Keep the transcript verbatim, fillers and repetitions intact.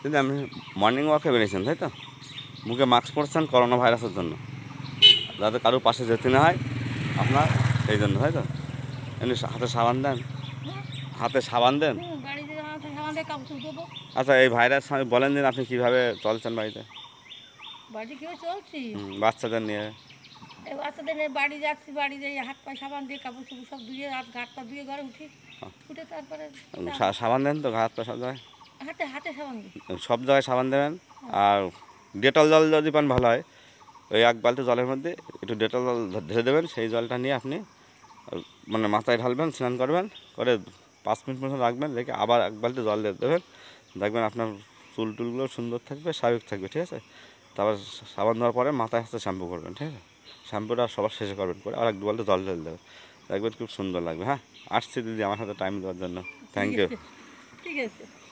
দিদি আপনি মর্নিং ওয়াকে বেরিয়েছেন তাই তো? মুখে মাস্ক পরছেন করোনা ভাইরাসের জন্য, যাতে কারোর পাশে যেতে না হয় আপনার, সেই জন্য তাই তো? এমনি হাতে সাবান দেন, হাতে সাবান দেন। আচ্ছা এই ভাইরাস আমি বলেন দিন আপনি কীভাবে চলছেন বাড়িতে? বাড়ি কেউ চলছি বাচ্চাদের নিয়ে? এই বাচ্চাদের নিয়ে বাড়ি যাচ্ছি, বাড়ি যাই হাত পায়ে সাবান দিয়ে কাপড় চোপড় সব ধুয়ে হাত ঘাট পা ধুয়ে ঘরে উঠি, উঠে তারপরে সাবান দেন তো হাত পা সব জায়গায়? হাতে হাতে সাবান দিই, সব জায়গায় সাবান দেবেন। আর ডেটল জল যদি পান ভালো হয়, ওই এক বালতি জলের মধ্যে একটু ডেটল জল ঢেলে দেবেন, সেই জলটা নিয়ে আপনি মানে মাথায় ঢালবেন, স্নান করবেন, করে পাঁচ মিনিট মতো রাখবেন, রেখে আবার এক বালতি জল দিয়ে দেবেন, দেখবেন আপনার চুল টুলগুলো সুন্দর থাকবে, স্বাভাবিক থাকবে, ঠিক আছে? তারপর সাবান দেওয়ার পরে মাথায় হাতে শ্যাম্পু করবেন, ঠিক আছে? শ্যাম্পুটা সবার শেষে করবেন, করে আর এক দু বালতি জল ঢেলে দেবেন, দেখবেন খুব সুন্দর লাগবে। হ্যাঁ, আসছি দিদি আমার সাথে টাইম দেওয়ার জন্য, থ্যাংক ইউ। ঠিক আছে।